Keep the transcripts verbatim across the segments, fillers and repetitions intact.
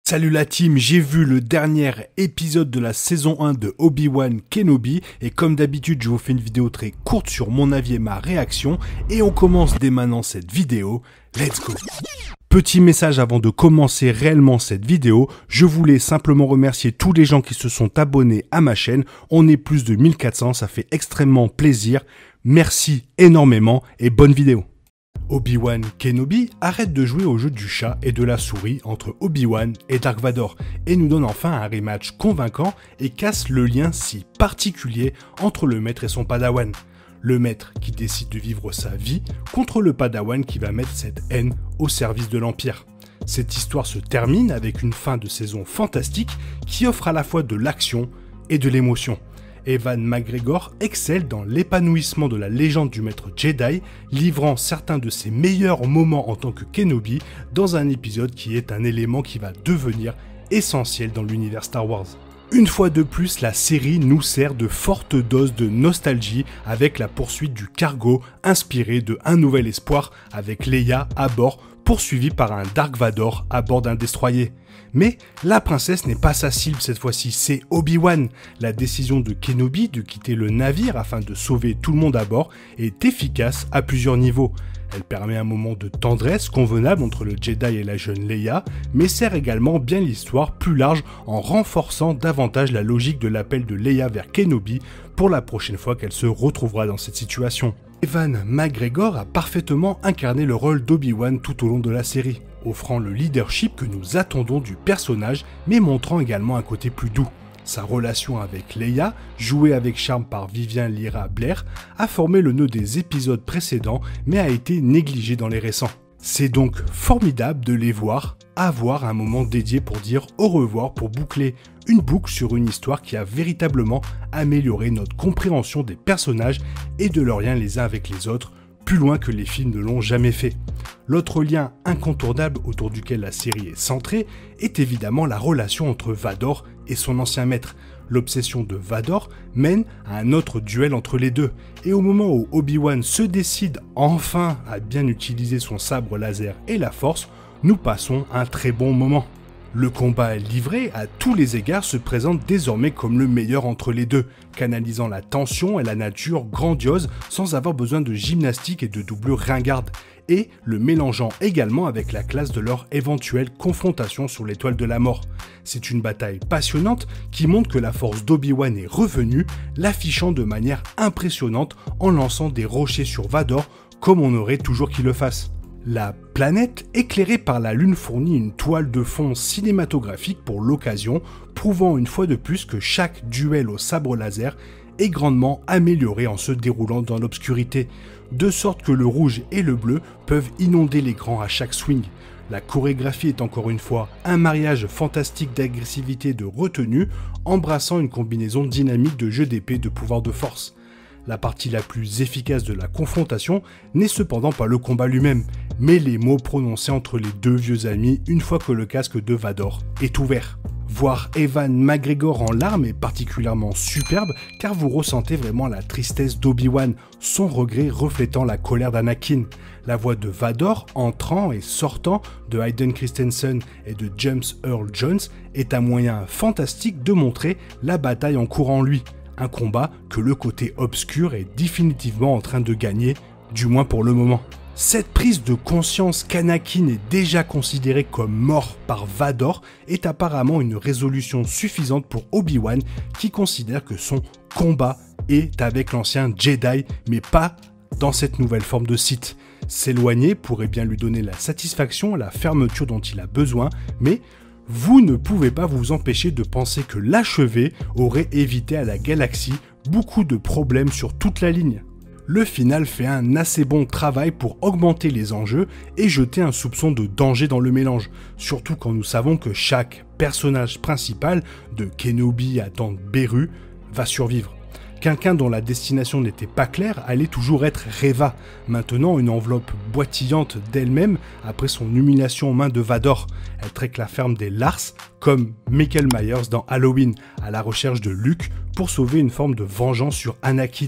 Salut la team, j'ai vu le dernier épisode de la saison un de Obi-Wan Kenobi et comme d'habitude je vous fais une vidéo très courte sur mon avis et ma réaction et on commence dès maintenant cette vidéo, let's go. Petit message avant de commencer réellement cette vidéo, je voulais simplement remercier tous les gens qui se sont abonnés à ma chaîne, on est plus de mille quatre cents, ça fait extrêmement plaisir, merci énormément et bonne vidéo. Obi-Wan Kenobi arrête de jouer au jeu du chat et de la souris entre Obi-Wan et Dark Vador et nous donne enfin un rematch convaincant et casse le lien si particulier entre le maître et son padawan. Le maître qui décide de vivre sa vie contre le padawan qui va mettre cette haine au service de l'Empire. Cette histoire se termine avec une fin de saison fantastique qui offre à la fois de l'action et de l'émotion. Ewan McGregor excelle dans l'épanouissement de la légende du maître Jedi, livrant certains de ses meilleurs moments en tant que Kenobi dans un épisode qui est un élément qui va devenir essentiel dans l'univers Star Wars. Une fois de plus, la série nous sert de forte dose de nostalgie avec la poursuite du cargo inspiré de Un Nouvel Espoir avec Leia à bord poursuivie par un Dark Vador à bord d'un destroyer. Mais la princesse n'est pas sa cible cette fois-ci, c'est Obi-Wan. La décision de Kenobi de quitter le navire afin de sauver tout le monde à bord est efficace à plusieurs niveaux. Elle permet un moment de tendresse convenable entre le Jedi et la jeune Leia, mais sert également bien l'histoire plus large en renforçant davantage la logique de l'appel de Leia vers Kenobi pour la prochaine fois qu'elle se retrouvera dans cette situation. Ewan McGregor a parfaitement incarné le rôle d'Obi-Wan tout au long de la série, offrant le leadership que nous attendons du personnage, mais montrant également un côté plus doux. Sa relation avec Leia, jouée avec charme par Vivian Lyra Blair, a formé le nœud des épisodes précédents, mais a été négligée dans les récents. C'est donc formidable de les voir avoir un moment dédié pour dire au revoir, pour boucler une boucle sur une histoire qui a véritablement amélioré notre compréhension des personnages et de leurs liens les uns avec les autres, plus loin que les films ne l'ont jamais fait. L'autre lien incontournable autour duquel la série est centrée est évidemment la relation entre Vador et son ancien maître. L'obsession de Vador mène à un autre duel entre les deux, et au moment où Obi-Wan se décide enfin à bien utiliser son sabre laser et la force, nous passons un très bon moment. Le combat livré à tous les égards se présente désormais comme le meilleur entre les deux, canalisant la tension et la nature grandiose sans avoir besoin de gymnastique et de doublure ringarde, et le mélangeant également avec la classe de leur éventuelle confrontation sur l'étoile de la mort. C'est une bataille passionnante qui montre que la force d'Obi-Wan est revenue, l'affichant de manière impressionnante en lançant des rochers sur Vador comme on aurait toujours qu'il le fasse. La planète, éclairée par la lune, fournit une toile de fond cinématographique pour l'occasion, prouvant une fois de plus que chaque duel au sabre laser est grandement amélioré en se déroulant dans l'obscurité, de sorte que le rouge et le bleu peuvent inonder l'écran à chaque swing. La chorégraphie est encore une fois un mariage fantastique d'agressivité et de retenue, embrassant une combinaison dynamique de jeu d'épée et de pouvoir de force. La partie la plus efficace de la confrontation n'est cependant pas le combat lui-même, mais les mots prononcés entre les deux vieux amis une fois que le casque de Vador est ouvert. Voir Ewan McGregor en larmes est particulièrement superbe car vous ressentez vraiment la tristesse d'Obi-Wan, son regret reflétant la colère d'Anakin. La voix de Vador entrant et sortant de Hayden Christensen et de James Earl Jones est un moyen fantastique de montrer la bataille en cours en lui. Un combat que le côté obscur est définitivement en train de gagner, du moins pour le moment. Cette prise de conscience qu'Anakin est déjà considéré comme mort par Vador est apparemment une résolution suffisante pour Obi-Wan qui considère que son combat est avec l'ancien Jedi mais pas dans cette nouvelle forme de Sith. S'éloigner pourrait bien lui donner la satisfaction, la fermeture dont il a besoin, mais vous ne pouvez pas vous empêcher de penser que l'achevé aurait évité à la galaxie beaucoup de problèmes sur toute la ligne. Le final fait un assez bon travail pour augmenter les enjeux et jeter un soupçon de danger dans le mélange, surtout quand nous savons que chaque personnage principal, de Kenobi à Tante Beru, va survivre. Quelqu'un dont la destination n'était pas claire allait toujours être Reva, maintenant une enveloppe boitillante d'elle-même après son humiliation aux mains de Vador. Elle traque la ferme des Lars, comme Michael Myers dans Halloween, à la recherche de Luke pour sauver une forme de vengeance sur Anakin.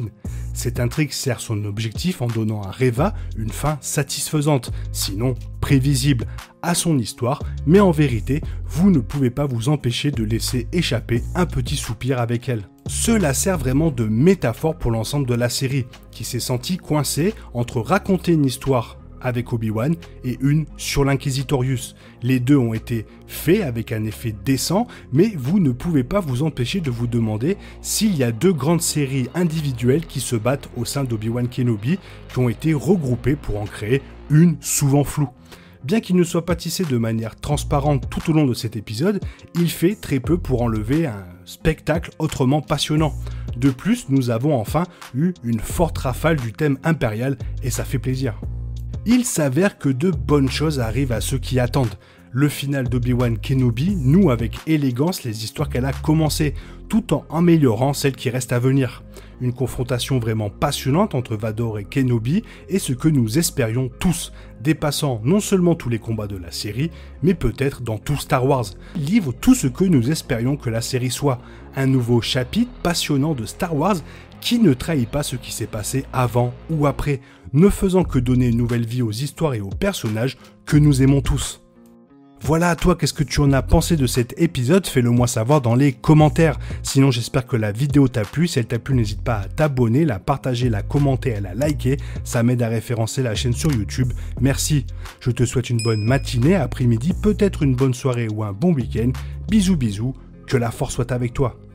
Cette intrigue sert son objectif en donnant à Reva une fin satisfaisante, sinon prévisible, à son histoire, mais en vérité, vous ne pouvez pas vous empêcher de laisser échapper un petit soupir avec elle. Cela sert vraiment de métaphore pour l'ensemble de la série, qui s'est senti coincé entre raconter une histoire avec Obi-Wan et une sur l'Inquisitorius. Les deux ont été faits avec un effet décent, mais vous ne pouvez pas vous empêcher de vous demander s'il y a deux grandes séries individuelles qui se battent au sein d'Obi-Wan Kenobi, qui ont été regroupées pour en créer une souvent floue. Bien qu'il ne soit pas tissé de manière transparente tout au long de cet épisode, il fait très peu pour enlever un spectacle autrement passionnant. De plus, nous avons enfin eu une forte rafale du thème impérial et ça fait plaisir. Il s'avère que de bonnes choses arrivent à ceux qui attendent. Le final d'Obi-Wan Kenobi noue avec élégance les histoires qu'elle a commencées, tout en améliorant celles qui restent à venir. Une confrontation vraiment passionnante entre Vador et Kenobi est ce que nous espérions tous, dépassant non seulement tous les combats de la série, mais peut-être dans tout Star Wars. Livre tout ce que nous espérions que la série soit, un nouveau chapitre passionnant de Star Wars qui ne trahit pas ce qui s'est passé avant ou après, ne faisant que donner une nouvelle vie aux histoires et aux personnages que nous aimons tous. Voilà à toi, qu'est-ce que tu en as pensé de cet épisode? Fais-le moi savoir dans les commentaires. Sinon, j'espère que la vidéo t'a plu. Si elle t'a plu, n'hésite pas à t'abonner, la partager, la commenter et la liker. Ça m'aide à référencer la chaîne sur YouTube. Merci. Je te souhaite une bonne matinée, après-midi, peut-être une bonne soirée ou un bon week-end. Bisous bisous, que la force soit avec toi.